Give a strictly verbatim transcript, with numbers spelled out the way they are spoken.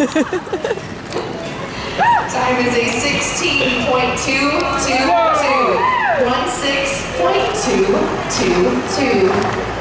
Time is a sixteen point two two two. one six point two two two.